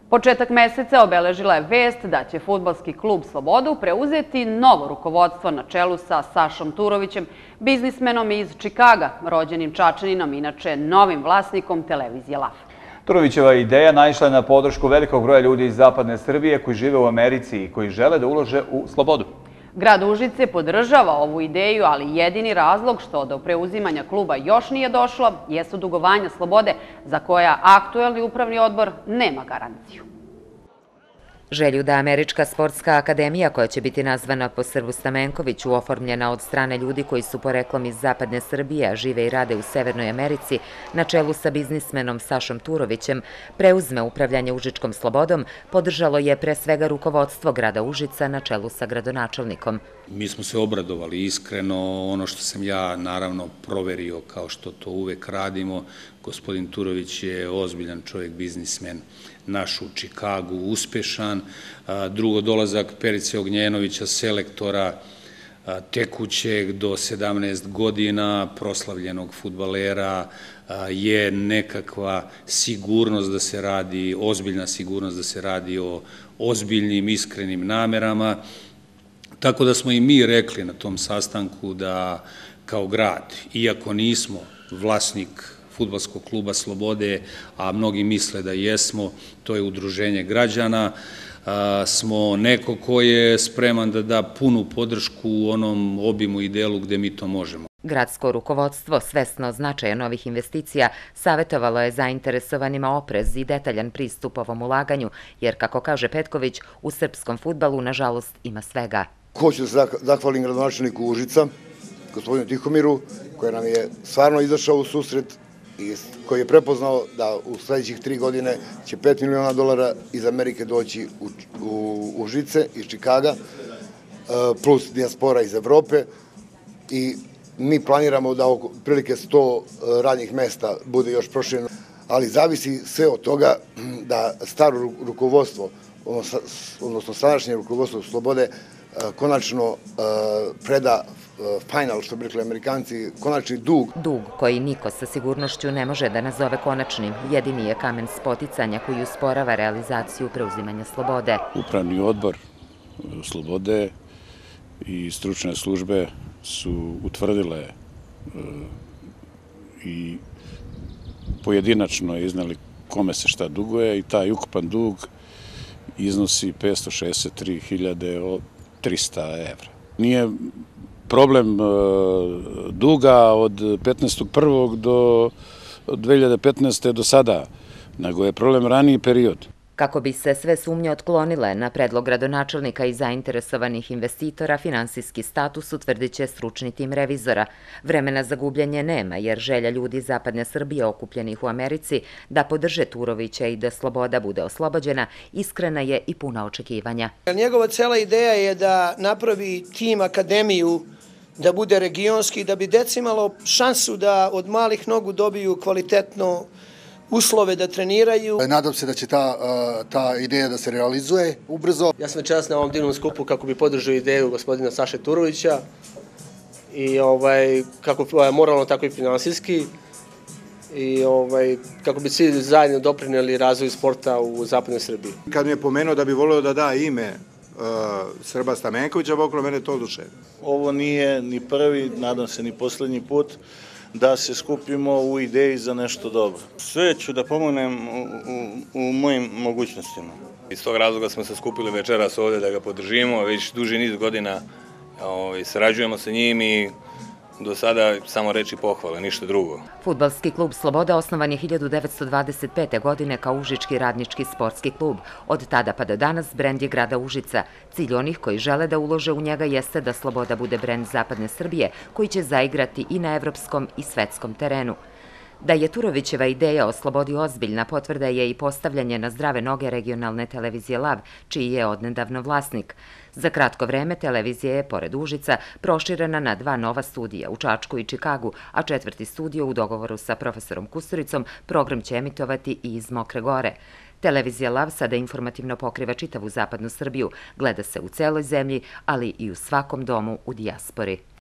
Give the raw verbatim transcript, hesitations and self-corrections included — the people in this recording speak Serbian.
Početak meseca obeležila je vest da će fudbalski klub Slobodu preuzeti novo rukovodstvo na čelu sa Sašom Turovićem, biznismenom iz Čikaga, rođenim Čačaninom, inače novim vlasnikom televizije Lav. Turovićeva ideja naišla je na podršku velikog broja ljudi iz zapadne Srbije koji žive u Americi i koji žele da ulože u Slobodu. Grad Užice podržava ovu ideju, ali jedini razlog što do preuzimanja kluba još nije došlo jesu dugovanja Slobode za koja aktuelni upravni odbor nema garanciju. Želju da Američka sportska akademija, koja će biti nazvana po Srbu Stamenkoviću, oformljena od strane ljudi koji su poreklom iz zapadne Srbije, a žive i rade u Severnoj Americi, na čelu sa biznismenom Sašom Turovićem, preuzme upravljanje Užičkom Slobodom, podržalo je pre svega rukovodstvo grada Užica na čelu sa gradonačelnikom. Mi smo se obradovali iskreno, ono što sam ja naravno proverio kao što to uvek radimo. Gospodin Turović je ozbiljan čovjek, biznismen, naš u Čikagu, uspešan. Drugo, dolazak Perice Ognjenovića, selektora, tekućeg do sedamnaest godina, proslavljenog fudbalera, je nekakva sigurnost da se radi, ozbiljna sigurnost da se radi o ozbiljnim, iskrenim namerama. Tako da smo i mi rekli na tom sastanku da kao grad, iako nismo vlasnik fudbalskog kluba Slobode, a mnogi misle da jesmo, to je udruženje građana, smo neko ko je spreman da da punu podršku u onom obimu i delu gde mi to možemo. Gradsko rukovodstvo, svesno značaja novih investicija, savjetovalo je zainteresovanima oprez i detaljan pristup ovom ulaganju, jer, kako kaže Petković, u srpskom fudbalu, nažalost, ima svega. Hoću da se zahvalim gradonačelniku Užica, gospodinu Tihomiru, koji nam je stvarno izašao u susret i koji je prepoznao da u sledećih tri godine će pet miliona dolara iz Amerike doći u Užice, iz Čikaga, plus dijaspora iz Evrope, i mi planiramo da oko prilike sto radnih mesta bude još prošireno, ali zavisi sve od toga da staro rukovodstvo, odnosno sadašnje rukovodstvo Slobode, konačno preda final, što bi rekli Amerikanci, konačni dug. Dug koji niko sa sigurnošću ne može da nazove konačnim, jedini je kamen spoticanja koji usporava realizaciju preuzimanja Slobode. Upravni odbor Slobode i stručne službe su utvrdile i pojedinačno iznali kome se šta duguje i taj ukupan dug iznosi petsto šezdeset tri hiljade trista evra. Nije problem duga od petnaestog prvog do dve hiljade petnaeste. do sada, nego je problem raniji period. Kako bi se sve sumnje otklonile, na predlog gradonačelnika i zainteresovanih investitora, finansijski status utvrdit će stručni tim revizora. Vremena za gubljenje nema, jer želja ljudi zapadne Srbije okupljenih u Americi da podrže Turovića i da Sloboda bude oslobođena, iskrena je i puna očekivanja. Njegova cela ideja je da napravi tim akademiju, da bude regionski, da bi deci imalo šansu da od malih nogu dobiju kvalitetno uslove da treniraju. Nadam se da će ta ideja da se realizuje ubrzo. Ja sam večeras na ovom divnom skupu kako bi podržao ideju gospodina Saše Turovića i kako moralno, tako i finansijski, i kako bi svi zajedno doprineli razvoju sporta u zapadnoj Srbiji. Kad mi je pomenuo da bi volio da da ime Srba Stamenkovića, okolo mene to oduševilo. Ovo nije ni prvi, nadam se ni poslednji put, da se skupimo u ideji za nešto dobro. Sve ću da pomognem u mojim mogućnostima. Iz tog razloga smo se skupili večeras ovde da ga podržimo, već duži niz godina sarađujemo sa njim i do sada samo reči pohvale, ništa drugo. Fudbalski klub Sloboda osnovan je hiljadu devetsto dvadeset pete. godine kao Užički radnički sportski klub. Od tada pa do danas brend je grada Užica. Cilj onih koji žele da ulože u njega jeste da Sloboda bude brend zapadne Srbije, koji će zaigrati i na evropskom i svetskom terenu. Da je Turovićeva ideja o Slobodi ozbiljna potvrda je i postavljanje na zdrave noge regionalne televizije Lav, čiji je odnedavno vlasnik. Za kratko vreme televizija je, pored Užica, proširena na dva nova studija u Čačku i Čikagu, a četvrti studio u dogovoru sa profesorom Kusturicom program će emitovati i iz Mokre Gore. Televizija Lav sada informativno pokriva čitavu zapadnu Srbiju, gleda se u celoj zemlji, ali i u svakom domu u dijaspori.